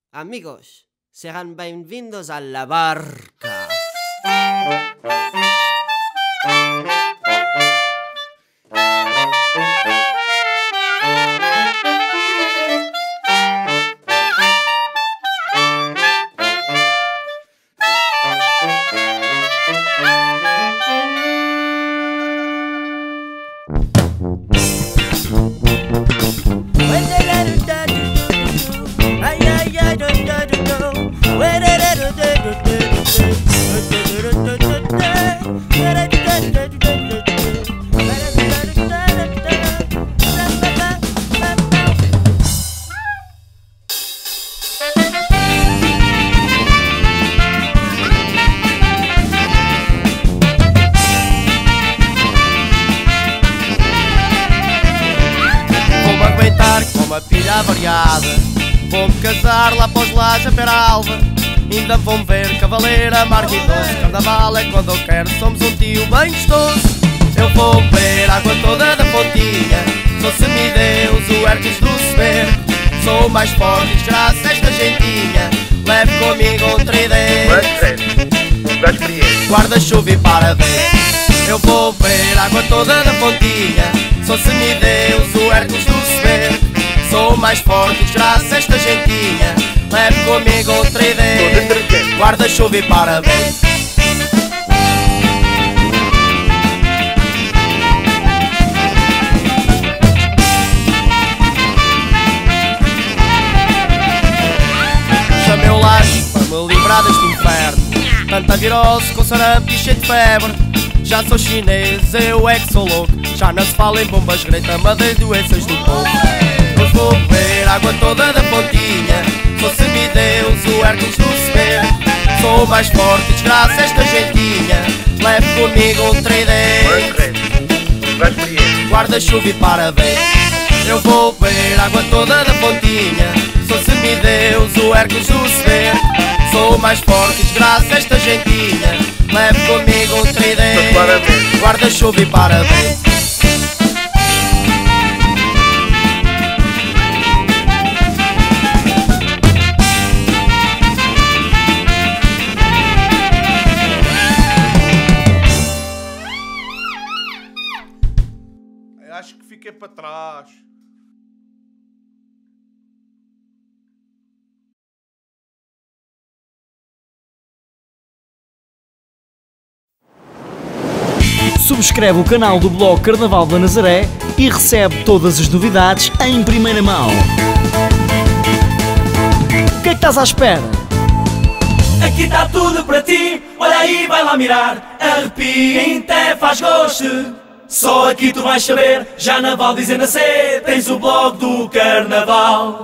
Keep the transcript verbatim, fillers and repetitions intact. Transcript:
Amigos, sean bienvenidos a La Barca. Vou-me aguentar com uma pilha variada, vou-me casar lá para os lares a Peralva. Ainda vão ver cavaleiro amargo e doce. Carnaval é quando eu quero, somos um tio bem gostoso. Eu vou beber água toda da fontinha, sou semideus, o Hércules do Sever. Sou o mais forte e desgraça esta gentinha, leve comigo um tridente, guarda-chuva e parabéns. Eu vou beber água toda da fontinha, sou semideus, o Hércules do Sever. Sou o mais forte e desgraça esta gentinha, leve comigo um tridente, guarda-chuva e parabéns. Chamei o laço para me livrar deste inferno, tanta virose com sarampo e cheio de febre. Já sou chinês, eu é que sou louco, já não se fala em bombas, greta-me das doenças do povo. Hoje vou beber água toda da fontinha, sou semideus, o Hércules do Sever. Sou o mais forte e desgraça esta gentinha, leve comigo um tridente, guarda-chuva e parabéns. Eu vou beber água toda da fontinha, sou semideus, o Hércules do Sever. Sou o mais forte e desgraça esta gentinha, leve comigo um tridente, guarda-chuva e parabéns. Acho que fiquei para trás. Subscreve o canal do blog Carnaval da Nazaré e recebe todas as novidades em primeira mão. O que é que estás à espera? Aqui está tudo para ti, olha aí, vai lá mirar. Arrepia, até faz gosto. Só aqui tu vais saber, já na Val dizendo a C, tens o blog do Carnaval.